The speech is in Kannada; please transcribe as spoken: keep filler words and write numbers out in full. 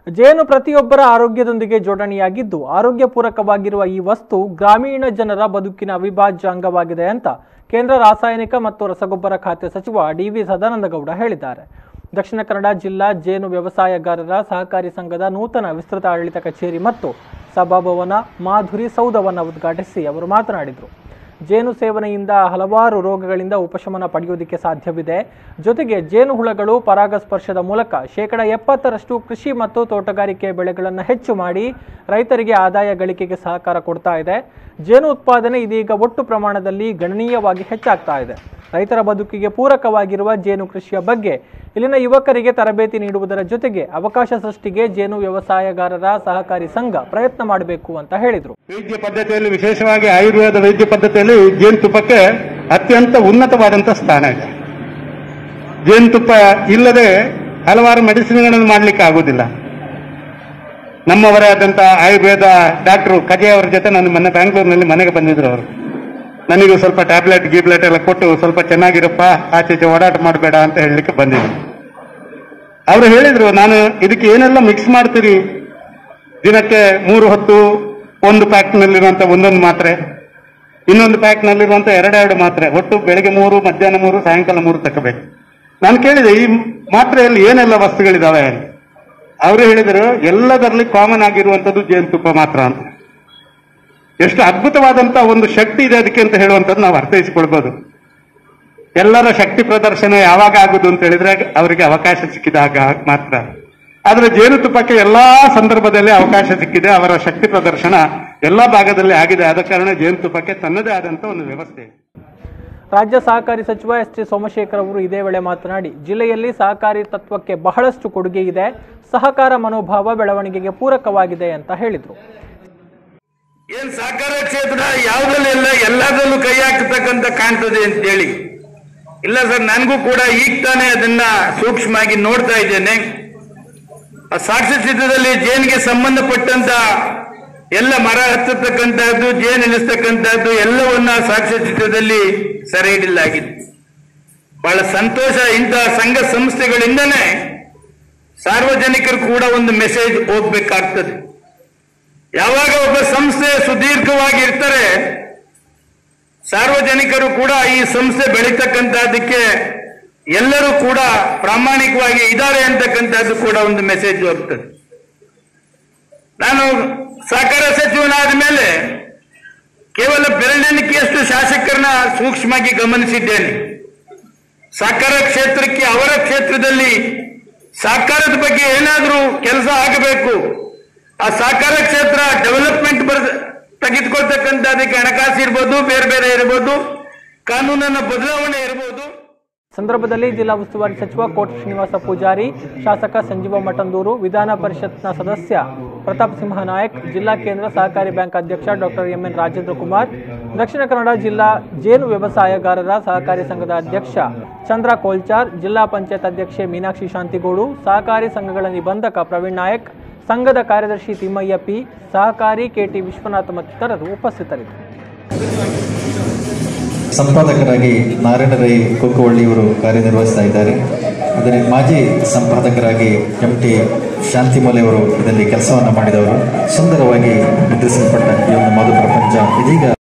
ಜೇನು ಪ್ರತಿಯೊಬ್ಬರ ಆರೋಗ್ಯದೊಂದಿಗೆ ಜೋಡಣೆಯಾಗಿದ್ದು ಆರೋಗ್ಯಪೂರಕವಾಗಿರುವ ಈ ವಸ್ತು ಗ್ರಾಮೀಣ ಜನರ ಬದುಕಿನ ಅವಿಭಾಜ್ಯ ಅಂಗವಾಗಿದೆ ಅಂತ ಕೇಂದ್ರ ರಾಸಾಯನಿಕ ಮತ್ತು ರಸಗೊಬ್ಬರ ಖಾತೆ ಸಚಿವ ಡಿ ವಿ ಸದಾನಂದಗೌಡ ಹೇಳಿದ್ದಾರೆ. ದಕ್ಷಿಣ ಕನ್ನಡ ಜಿಲ್ಲಾ ಜೇನು ವ್ಯವಸಾಯಗಾರರ ಸಹಕಾರಿ ಸಂಘದ ನೂತನ ವಿಸ್ತೃತ ಆಡಳಿತ ಕಚೇರಿ ಮತ್ತು ಸಭಾಭವನ ಮಾಧುರಿ ಸೌಧವನ್ನು ಉದ್ಘಾಟಿಸಿ ಅವರು ಮಾತನಾಡಿದರು. ಜೇನು ಸೇವನೆಯಿಂದ ಹಲವಾರು ರೋಗಗಳಿಂದ ಉಪಶಮನ ಪಡೆಯುವುದಕ್ಕೆ ಸಾಧ್ಯವಿದೆ. ಜೊತೆಗೆ ಜೇನು ಹುಳಗಳು ಪರಾಗಸ್ಪರ್ಶದ ಮೂಲಕ ಶೇಕಡ ಎಪ್ಪತ್ತರಷ್ಟು ಕೃಷಿ ಮತ್ತು ತೋಟಗಾರಿಕೆ ಬೆಳೆಗಳನ್ನು ಹೆಚ್ಚು ಮಾಡಿ ರೈತರಿಗೆ ಆದಾಯ ಗಳಿಕೆಗೆ ಸಹಕಾರ ಕೊಡ್ತಾ ಇದೆ. ಜೇನು ಉತ್ಪಾದನೆ ಇದೀಗ ಒಟ್ಟು ಪ್ರಮಾಣದಲ್ಲಿ ಗಣನೀಯವಾಗಿ ಹೆಚ್ಚಾಗ್ತಾ ಇದೆ. ರೈತರ ಬದುಕಿಗೆ ಪೂರಕವಾಗಿರುವ ಜೇನು ಕೃಷಿಯ ಬಗ್ಗೆ ಇಲ್ಲಿನ ಯುವಕರಿಗೆ ತರಬೇತಿ ನೀಡುವುದರ ಜೊತೆಗೆ ಅವಕಾಶ ಸೃಷ್ಟಿಗೆ ಜೇನು ವ್ಯವಸಾಯಗಾರರ ಸಹಕಾರಿ ಸಂಘ ಪ್ರಯತ್ನ ಮಾಡಬೇಕು ಅಂತ ಹೇಳಿದರು. ವೈದ್ಯ ಪದ್ಧತಿಯಲ್ಲಿ, ವಿಶೇಷವಾಗಿ ಆಯುರ್ವೇದ ವೈದ್ಯ ಪದ್ಧತಿಯಲ್ಲಿ ಜೇನುತುಪ್ಪಕ್ಕೆ ಅತ್ಯಂತ ಉನ್ನತವಾದಂತಹ ಸ್ಥಾನ ಇದೆ. ಜೇನುತುಪ್ಪ ಇಲ್ಲದೆ ಹಲವಾರು ಮೆಡಿಸಿನ್ಗಳನ್ನು ಮಾಡಲಿಕ್ಕೆ ಆಗುವುದಿಲ್ಲ. ನಮ್ಮವರೇ ಆದಂತಹ ಆಯುರ್ವೇದ ಡಾಕ್ಟರ್ ಕಜೆ ಅವರ ಜೊತೆ ನಾನು ಮೊನ್ನೆ ಬ್ಯಾಂಗ್ಳೂರಿನಲ್ಲಿ ಮನೆಗೆ ಬಂದಿದ್ರು. ಅವರು ನನಗೂ ಸ್ವಲ್ಪ ಟ್ಯಾಬ್ಲೆಟ್ ಗೀಬ್ಲೆಟ್ ಎಲ್ಲ ಕೊಟ್ಟು ಸ್ವಲ್ಪ ಚೆನ್ನಾಗಿರಪ್ಪ, ಆಚೆ ಓಡಾಟ ಮಾಡಬೇಡ ಅಂತ ಹೇಳಲಿಕ್ಕೆ ಬಂದಿದ್ರು. ಅವರು ಹೇಳಿದ್ರು, ನಾನು ಇದಕ್ಕೆ ಏನೆಲ್ಲ ಮಿಕ್ಸ್ ಮಾಡ್ತೀರಿ, ದಿನಕ್ಕೆ ಮೂರು ಹೊತ್ತು ಒಂದು ಪ್ಯಾಕ್ನಲ್ಲಿರುವಂತ ಒಂದೊಂದು ಮಾತ್ರೆ, ಇನ್ನೊಂದು ಪ್ಯಾಕ್ನಲ್ಲಿರುವಂತ ಎರಡೆರಡು ಮಾತ್ರೆ, ಒಟ್ಟು ಬೆಳಗ್ಗೆ ಮೂರು, ಮಧ್ಯಾಹ್ನ ಮೂರು, ಸಾಯಂಕಾಲ ಮೂರು ತಕ್ಕಬೇಕು. ನಾನು ಕೇಳಿದೆ, ಈ ಮಾತ್ರೆಯಲ್ಲಿ ಏನೆಲ್ಲ ವಸ್ತುಗಳಿದಾವೆ? ಅವರು ಹೇಳಿದರು, ಎಲ್ಲದರಲ್ಲಿ ಕಾಮನ್ ಆಗಿರುವಂತದ್ದು ಜೇನುತುಪ್ಪ ಮಾತ್ರ ಅಂತ. ಎಷ್ಟು ಅದ್ಭುತವಾದಂತಹ ಒಂದು ಶಕ್ತಿ ಇದೆ ಅದಕ್ಕೆ ಅಂತ ಹೇಳುವಂಥದ್ದು ನಾವು ಅರ್ಥೈಸಿಕೊಳ್ಬಹುದು. ಎಲ್ಲರ ಶಕ್ತಿ ಪ್ರದರ್ಶನ ಯಾವಾಗ ಆಗುದು ಅಂತ ಹೇಳಿದ್ರೆ ಅವರಿಗೆ ಅವಕಾಶ ಸಿಕ್ಕಿದಾಗ ಮಾತ್ರ. ಆದ್ರೆ ಜೇನುತುಪ್ಪಕ್ಕೆ ಎಲ್ಲಾ ಸಂದರ್ಭದಲ್ಲಿ ಅವಕಾಶ ಸಿಕ್ಕಿದೆ. ಅವರ ಶಕ್ತಿ ಪ್ರದರ್ಶನ ಎಲ್ಲಾ ಭಾಗದಲ್ಲಿ ಆಗಿದೆ. ಆದ ಕಾರಣ ಜೇನುತುಪ್ಪಕ್ಕೆ ತನ್ನದೇ ಆದಂತ ಒಂದು ವ್ಯವಸ್ಥೆ. ರಾಜ್ಯ ಸಹಕಾರಿ ಸಚಿವ ಎಸ್ ಟಿ ಸೋಮಶೇಖರ್ ಅವರು ಇದೇ ವೇಳೆ ಮಾತನಾಡಿ, ಜಿಲ್ಲೆಯಲ್ಲಿ ಸಹಕಾರಿ ತತ್ವಕ್ಕೆ ಬಹಳಷ್ಟು ಕೊಡುಗೆ ಇದೆ, ಸಹಕಾರ ಮನೋಭಾವ ಬೆಳವಣಿಗೆಗೆ ಪೂರಕವಾಗಿದೆ ಅಂತ ಹೇಳಿದರು. ಏನ್ ಸಹಕಾರ ಕ್ಷೇತ್ರ ಯಾವುದಲ್ಲೂ ಇಲ್ಲ, ಎಲ್ಲದರಲ್ಲೂ ಕೈ ಹಾಕತಕ್ಕಂತ ಕಾಣ್ತದೆ ಅಂತೇಳಿ ಇಲ್ಲ ಸರ್. ನನಗೂ ಕೂಡ ಈಗ ತಾನೇ ಅದನ್ನ ಸೂಕ್ಷ್ಮವಾಗಿ ನೋಡ್ತಾ ಇದ್ದೇನೆ. ಆ ಸಾಕ್ಷ್ಯ ಚಿತ್ರದಲ್ಲಿ ಜೇನಿಗೆ ಸಂಬಂಧಪಟ್ಟಂತ ಎಲ್ಲ ಮರ ಹತ್ತತಕ್ಕಂತಹದ್ದು, ಜೇನು ಇಳಿಸ್ತಕ್ಕಂತಹದ್ದು ಎಲ್ಲವನ್ನ ಸಾಕ್ಷ್ಯ ಚಿತ್ರದಲ್ಲಿ ಸೆರೆ ಹಿಡಿಯಲಾಗಿದೆ. ಬಹಳ ಸಂತೋಷ. ಇಂತಹ ಸಂಘ ಸಂಸ್ಥೆಗಳಿಂದನೇ ಸಾರ್ವಜನಿಕರು ಕೂಡ ಒಂದು ಮೆಸೇಜ್ ಹೋಗ್ಬೇಕಾಗ್ತದೆ. ಯಾವಾಗ ಒಬ್ಬ ಸಂಸ್ಥೆ ಸುದೀರ್ಘವಾಗಿ ಇರ್ತಾರೆ, ಸಾರ್ವಜನಿಕರು ಕೂಡ ಈ ಸಂಸ್ಥೆ ಬೆಳೀತಕ್ಕಂತಹದಕ್ಕೆ ಎಲ್ಲರೂ ಕೂಡ ಪ್ರಾಮಾಣಿಕವಾಗಿ ಇದ್ದಾರೆ ಅಂತಕ್ಕಂಥದ್ದು ಕೂಡ ಒಂದು ಮೆಸೇಜ್ ಹೋಗ್ತದೆ. ನಾನು ಸಹಕಾರ ಸಚಿವನಾದ ಮೇಲೆ ಕೇವಲ ಬೆರಳೆಣಿಕೆಯಷ್ಟು ಶಾಸಕರನ್ನ ಸೂಕ್ಷ್ಮವಾಗಿ ಗಮನಿಸಿದ್ದೇನೆ. ಸಹಕಾರ ಕ್ಷೇತ್ರಕ್ಕೆ ಅವರ ಕ್ಷೇತ್ರದಲ್ಲಿ ಸಹಕಾರದ ಬಗ್ಗೆ ಏನಾದರೂ ಕೆಲಸ ಆಗಬೇಕು, ಆ ಸಹಕಾರ ಕ್ಷೇತ್ರ ಡೆವಲಪ್ಮೆಂಟ್ ಬರ್ ತೆಗೆದುಕೊಳ್ತಕ್ಕಂಥದಕ್ಕೆ ಹಣಕಾಸು ಇರ್ಬೋದು, ಬೇರೆ ಬೇರೆ ಇರ್ಬೋದು, ಕಾನೂನನ್ನ ಬದಲಾವಣೆ ಇರ್ಬೋದು. ಸಂದರ್ಭದಲ್ಲಿ ಜಿಲ್ಲಾ ಉಸ್ತುವಾರಿ ಸಚಿವ ಕೋಟ ಶ್ರೀನಿವಾಸ ಪೂಜಾರಿ, ಶಾಸಕ ಸಂಜೀವ ಮಠಂದೂರು, ವಿಧಾನ ಪರಿಷತ್ನ ಸದಸ್ಯ ಪ್ರತಾಪ್ ಸಿಂಹ ನಾಯಕ್, ಜಿಲ್ಲಾ ಕೇಂದ್ರ ಸಹಕಾರಿ ಬ್ಯಾಂಕ್ ಅಧ್ಯಕ್ಷ doctor M N Rajendra Kumar, Dakshina Kannada ಜಿಲ್ಲಾ ಜೇನು ವ್ಯವಸಾಯಗಾರರ ಸಹಕಾರಿ ಸಂಘದ ಅಧ್ಯಕ್ಷ ಚಂದ್ರ ಕೋಲ್ಚಾರ್, ಜಿಲ್ಲಾ ಪಂಚಾಯತ್ ಅಧ್ಯಕ್ಷೆ ಮೀನಾಕ್ಷಿ ಶಾಂತಿಗೋಡು, ಸಹಕಾರಿ ಸಂಘಗಳ ನಿಬಂಧಕ ಪ್ರವೀಣ್ ನಾಯಕ್, ಸಂಘದ ಕಾರ್ಯದರ್ಶಿ ತಿಮ್ಮಯ್ಯ ಪಿ, ಸಹಕಾರಿ ಕೆಟಿ ವಿಶ್ವನಾಥ ಮತ್ತಿತರರು ಉಪಸ್ಥಿತರಿದ್ದರು. ಸಂಪಾದಕರಾಗಿ ನಾರಾಯಣ ರೈ ಕೊಕ್ಕವಳ್ಳಿ ಇವರು ಕಾರ್ಯನಿರ್ವಹಿಸ್ತಾ ಇದ್ದಾರೆ. ಅದರ ಮಾಜಿ ಸಂಪಾದಕರಾಗಿ ಎಂ ಟಿ ಶಾಂತಿಮೂಲೆ ಅವರು ಇದರಲ್ಲಿ ಕೆಲಸವನ್ನು ಮಾಡಿದವರು. ಸುಂದರವಾಗಿ ಮುದ್ರಿಸಲ್ಪಟ್ಟ ಈ ಒಂದು ಮಧು ಪ್ರಪಂಚ ಇದೀಗ